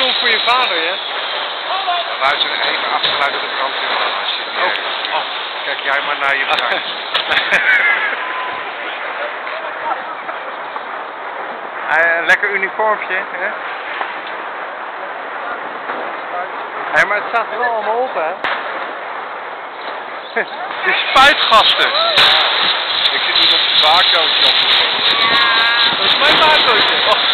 film voor je vader, hè? Dan luister er even achterluid de brandweerman als je het niet erg vindt. Kijk jij maar naar je gang. Lekker uniformpje, hè? Hé, maar het staat er wel allemaal op, hè? De spuitgasten. Ik zit hier op de baarkootje op te zetten. Dat is mijn baarkootje. Oh.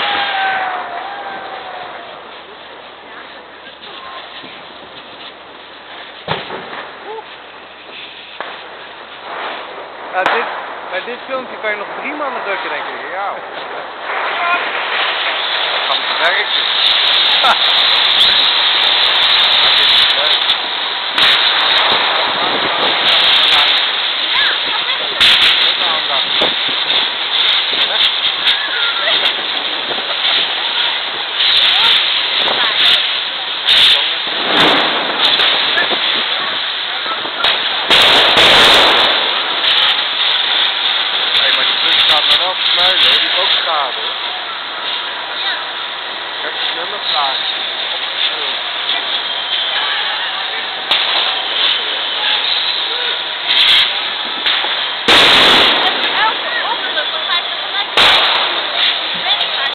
Ja, bij dit filmpje kan je nog 3 maanden drukken, denk ik. Ja. Dat gaat werken.